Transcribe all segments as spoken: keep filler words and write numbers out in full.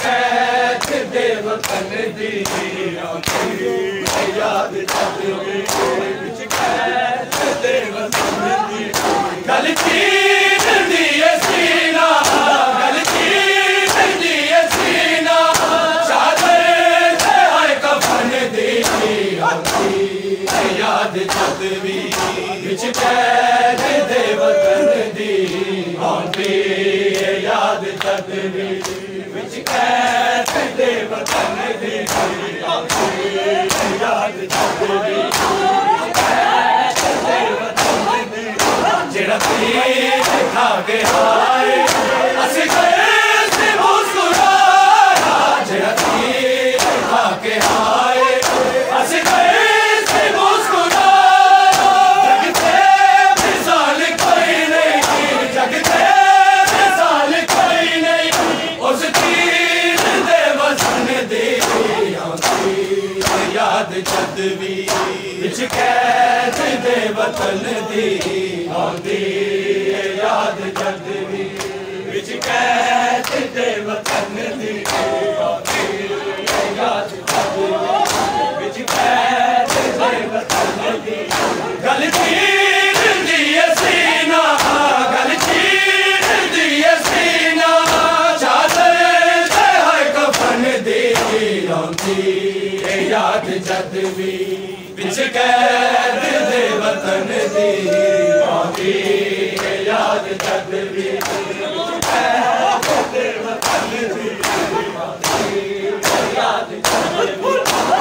قید دے وطن دی آندی یاد جد وی وچ قید دے وطن دی گل چیر دی سینہ گل چیر دی سینہ چادر تے ہائے کفن دی آندی یاد جد وی وچ قید دے وطن دی آندی یاد جد وی وچ قید دے وطن دی آندی یاد جد وی وچ قید دے وطن دی جڑا تیر کھا کے آئے اسی گئے سے مسکرایا جڑا تیر کھا کے آئے اسی گئے سے مسکرایا جگ تے مثال کوئی نہیں جگ تے مثال کوئی نہیں اس تیر دے وطن دی آندی یاد جد وی وچ قید دے وطن دی آندی یاد جد وی وچ قید دے وطن دی آندی یاد جد وی وچ قید دے وطن دی گل چیر دی سینہ گل چیر دی سینہ چادر تے ہائے کفن دی آندی یاد جد وی وچ قید دے وطن دی آندی یاد جد وی وچ قید دے وطن دی آندی یاد جد وی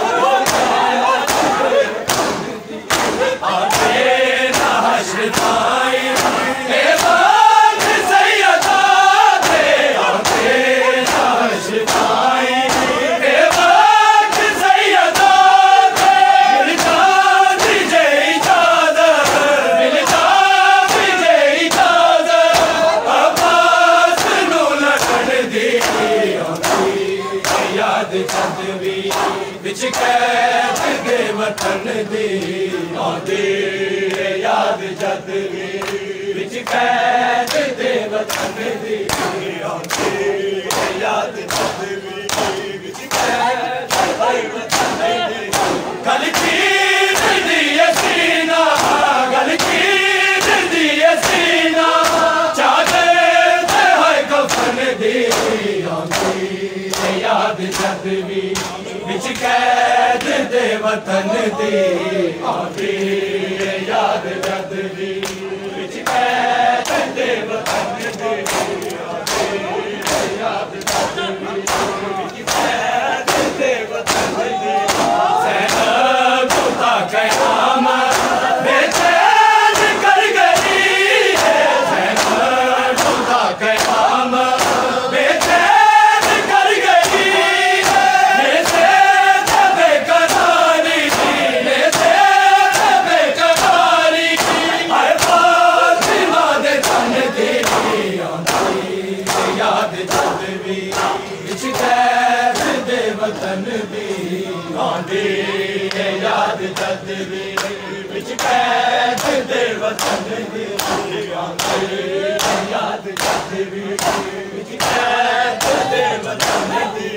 آندے نہ حشر تائی اے بات سیدہ دے آندے نہ حشر تائی اے بات سیدہ دے مل جاتی جے اجازت مل جاتی جے اجازت عباس نو لٹن دی آندی یاد جد وی وچ قید دے وطن دی آندی یاد جد وی وچ قید دے وطن دی آندی یاد جد وی وچ قید دے وطن دی گل چیر دی سینہ گل چیر دی سینہ چادر تے ہائے کفن دی آندی یاد جد وی وچ قید دے وطن دی آندی یاد جد وی وچ قید دے وطن دی آندی یاد جد وی وچ قید دے وطن دی زینب تا قیامت بے چین کر گئی ہے زینب تا قیامت بے چین کر گئی ہے میرے بے قراری میرے بے قراری ہائے فاطمہ دے تن دی آندی یاد جد وی وچ قید دے وطن دی آندی یاد جد وی وچ قید دے وطن دی آندی یاد جد وی وچ قید دے وطن دی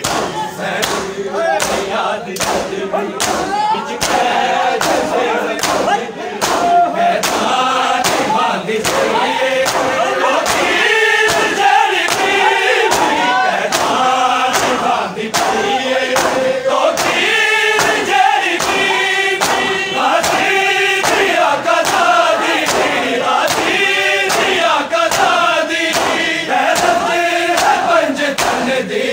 یاد جد وی وچ قید دے وطن دی میدان باندھی سیے تو تیر جڑی پی میدان باندھی سیے تو تیر جڑی پی راضی دیا کذا دی راضی دیا کذا دی حیرت ہے پنج تن دی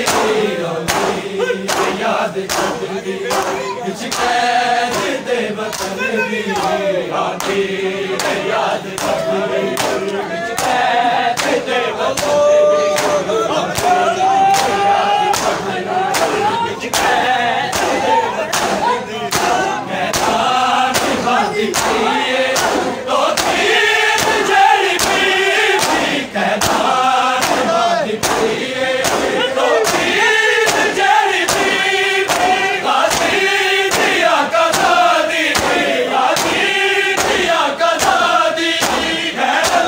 یاد جد وی وچ قید دے وطن دی آندی یاد جد وی وچ قید دے وطن دی آندی یاد جد وی وچ قید دے وطن دی میدان باندھی سیے تو تیر جڑی پی میدان باندھی سیے تو تیر جڑی پی راضی دیا کذا دی راضی دیا کذا دی حیرت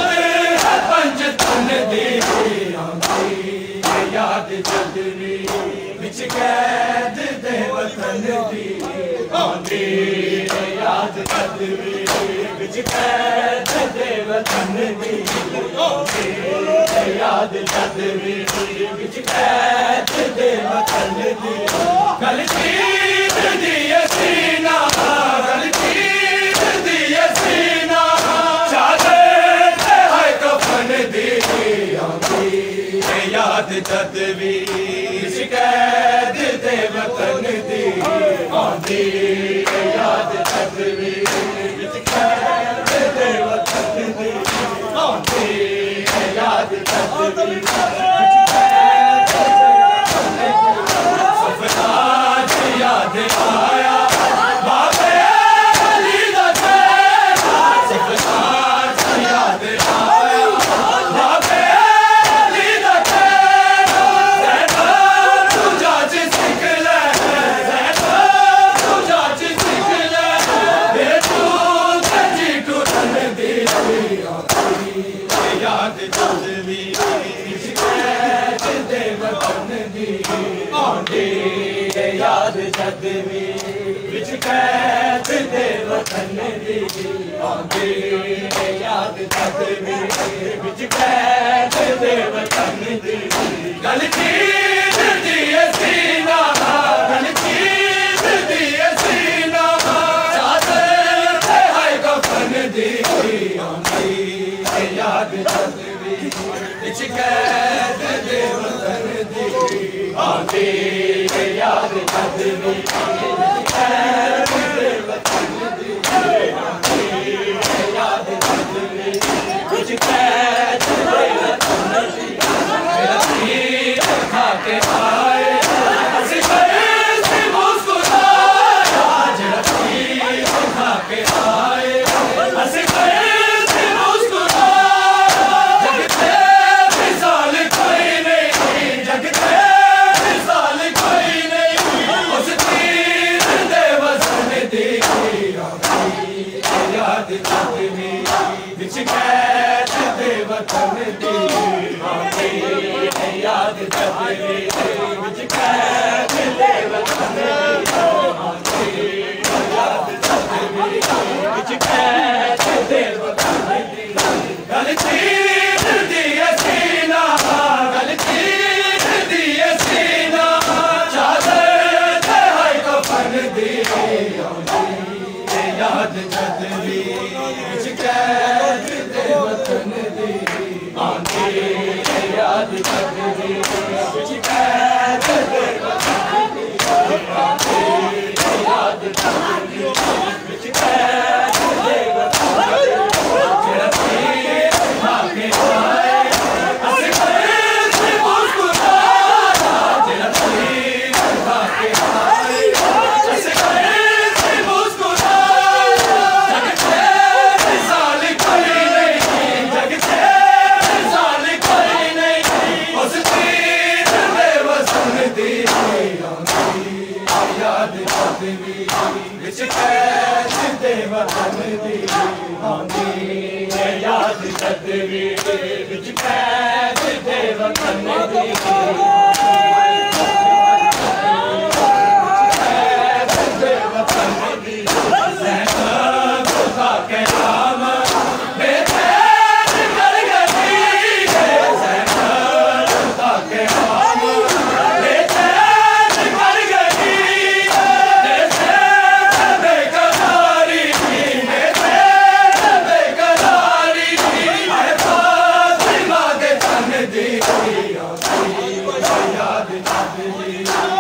دی آندی یاد جدوی وچ قید دے وطن دی آندی یاد جدوی وچ قید دے وطن دی گل چیت دی سینہ گل چیت دی سینہ چادر تے ہے کفن دی آندی یاد جدوی وچ قید دے وطن دی آندی یاد جدوی وچ قید دے وطن دی آندی یاد جدوی وچ قید سفداد یاد آیا بابے علی دا چہرہ سفداد یاد آیا بابے علی دا چہرہ زینب تو جاج سکھ لے زینب تو جاج سکھ لے بے تو جی ٹوٹن دی یاد جدوی وچ قید دے وطن دی آندی یاد جدوی وچ قید دے وطن دی آندی یاد جدوی وچ قید دے وطن دی گل چیت دی سینہ گل چیت دی سینہ چادر تے ہے کفن دی آندی یاد جدوی وچ قید دے وطن دی آندی یاد جدوی وچ قید دے وطن دی آندی یاد جدوی وچ قید دے وطن دی میرا پیر کھا کے آئے ہنسی سے مسکرایا میرا پیر کھا کے آئے ہنسی سے مسکرایا جگ تے مثال کوئی نہیں جگ تے مثال کوئی نہیں اس تیر دے وزن دی یاد جدوی وچ قید دے وطن دی آندی یاد جدوی وچ قید دے وطن دی آندی یاد جدوی وچ قید دے وطن دی گل چیت دی سینہ گل چیت دی سینہ چادر تے ہے کفن دی آندی یاد جدوی وچ قید دے وطن دی آندی یاد جدوی وچ قید دے وطن دی آندی یاد جدوی وچ قید دے وطن دی جڑا پیر کھا کے آئے ہنسی سے مسکرایا جڑا پیر کھا کے آئے ہنسی سے مسکرایا جگ تے مثال کوئی نہیں جگ تے مثال کوئی نہیں اس تیر دے وزن دی آندی یاد جدوی وچ قید دے وطن دی آندی یاد جدوی وچ قید دے وطن دی قید دے وطن دی زینب خدا کے نام بے چین کر گئی زینب خدا کے نام بے چین کر گئی بے چین بے قراری بے چین بے قراری اے فاطمہ دے تن دی یاد جدوی